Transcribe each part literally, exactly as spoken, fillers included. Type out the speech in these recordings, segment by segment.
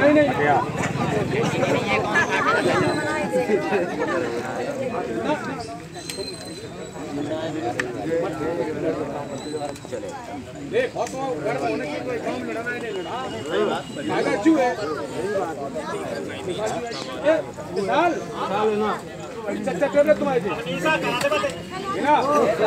नहीं नहीं देख बहुत गर्म होने की कोई काम लड़ना ही नहीं लड़ा फायदा क्यों है विशाल विशाल ना चच्चा कर ले तुम्हारे ईसा करा दे बात है ना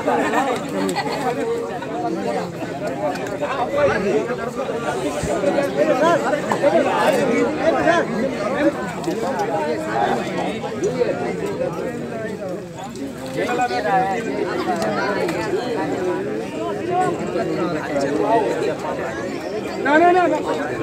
ना ना ना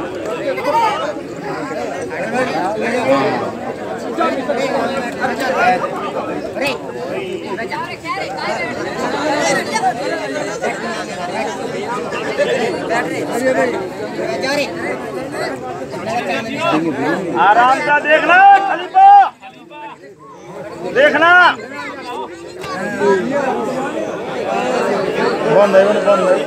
आराम से देखना खलीफा देखना बंद है बंद है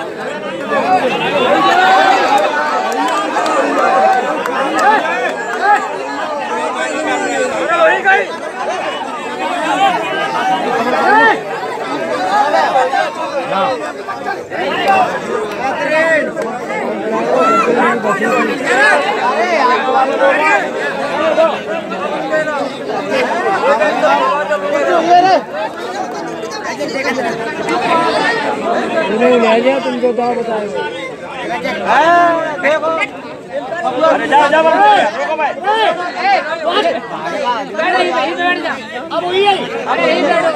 ले तुमको तो बताएगा अरे जा जा रोको भाई अब वही है अरे यही बैठो